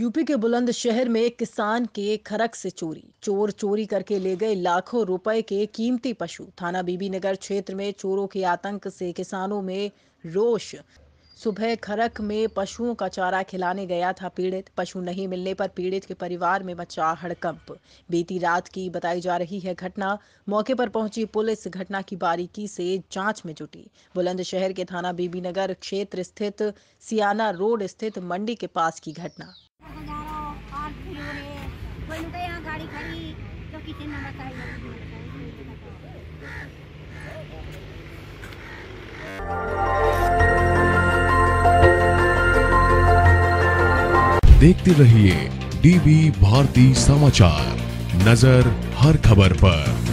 UP के बुलंदशहर में किसान के खरक से चोर चोरी करके ले गए लाखों रुपए के कीमती पशु। थाना बीबीनगर क्षेत्र में चोरों के आतंक से किसानों में रोष। सुबह खरक में पशुओं का चारा खिलाने गया था पीड़ित। पशु नहीं मिलने पर पीड़ित के परिवार में मचा हड़कंप। बीती रात की बताई जा रही है घटना। मौके पर पहुंची पुलिस घटना की बारीकी से जांच में जुटी। बुलंदशहर के थाना बीबीनगर क्षेत्र स्थित सियाना रोड स्थित मंडी के पास की घटना। यहाँ गाड़ी खड़ी तो किसी ने बताई। देखते रहिए डीवी भारती समाचार, नजर हर खबर पर।